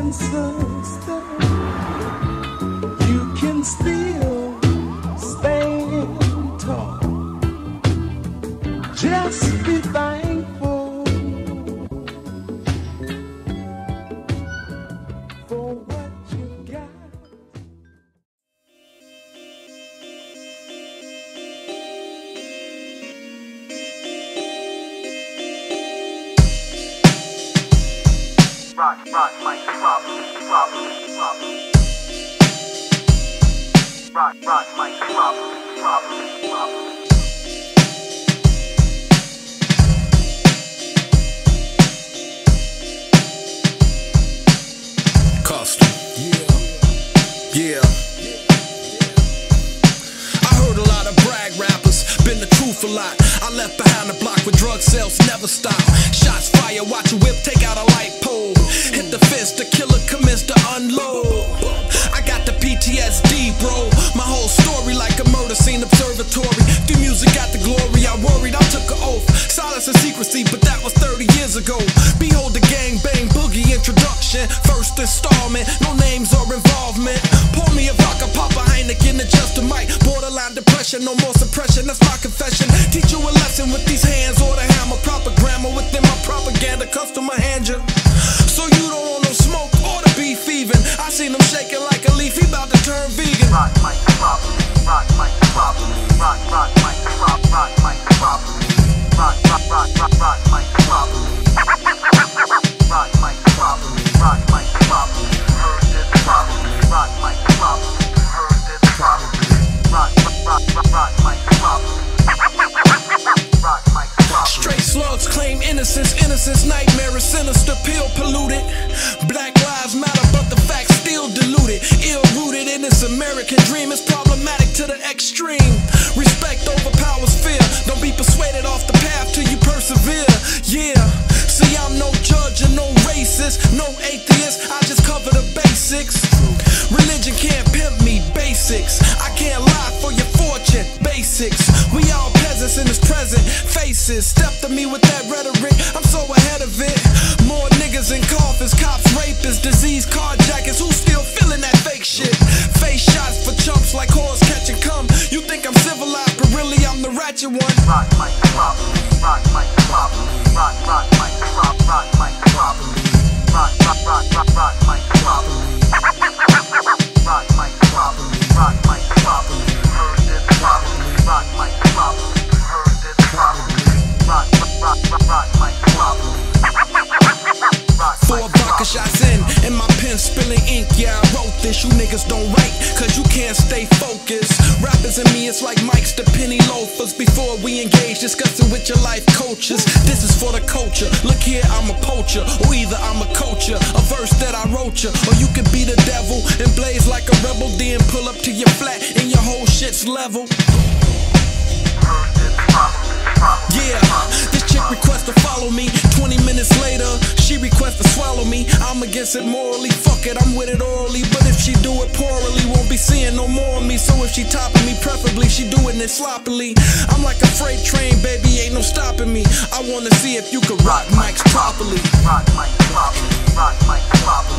sister, you can still stand tall. Just be thankful for what you got. Rock, Mike, problem. Rock, Mike, problem. Custom. Yeah. I heard a lot of brag rappers, been the truth a lot. I left behind the block where drug sales never stop. Shots fire, watch a whip, take out a light pole. Hit the fist, the killer commenced to unload. I got the PTSD, bro. My whole story like a murder scene observatory. Through music got the glory, I worried, I took an oath. Silence and secrecy, but that was 30 years ago. Behold the gang bang boogie introduction. First installment, no names or involvement. Pour me a vodka, pop a Heineken, adjust the mic. Borderline depression, no more suppression, that's my confession. Teach you a lesson with these hands or the hammer. Proper grammar within my propaganda, customer hand you. So you don't want no smoke or the beef even. I seen him shaking like a leaf, he about to turn vegan. Rock, Mike, problem. Rock, Mike, problem. Rock, Mike, problem. Rock, Mike, problem. Rock, Mike, problem. Rock, Mike, problem. Rock, Mike, problem. Heard this problem. Rock, Mike, problem. Heard this problem. Rock, Mike, problem. Rock, Mike, problem. Straight slugs claim innocence, nightmare, sinister, pill polluted. Black lives matter, but the facts still diluted. Ill-rooted in this American dream is problematic to the extreme. Respect overpowers fear. Don't be persuaded off the path till you persevere. Yeah, see I'm no judge and no racist, no atheist, I just cover the basics. Religion can't pimp me, basics. I can't lie for your fortune, basics. We all peasants in this present, faces. Step to me with that rhetoric, I'm so ahead of it. More niggas in coffins, cops, rapists, disease, carjackers. Who's still feeling that fake shit? Face shots for chumps like horse catch and come. You think I'm civilized, but really I'm the ratchet one. Rock, Mike, problem. Rock, Mike, problem. Rock, Mike, problem. Rock, Mike, problem. Rock, Mike, problem. Rock, Mike, problem. Rock, Mike, problem. Heard this problem. Rock, Mike, problem. Heard this problem. Rock, Mike, problem. 4 vodka shots in my pen spilling ink. Yeah, I wrote this. You niggas don't write, cause you can't stay focused. Rappers and me, it's like Mike's the penny loafers. Before we engage, discussing with your life coaches. This is for the culture. Look here, I'm a poacher, or either I'm a coacher. A verse that I wrote you, or you could be the devil and blaze like a rebel, then pull up to your flat and your whole shit's level. Yeah, this chick requests to follow me. 20 minutes later, she requests to swallow me. I'm against it morally, fuck it, I'm with it orally. But if she do it poorly, won't be seeing no more of me. So if she topping me, preferably she doing it sloppily. I'm like a freight train, baby, ain't no stopping me. I wanna see if you could rock mics properly. Rock, Mike, problem. Rock, Mike, problem.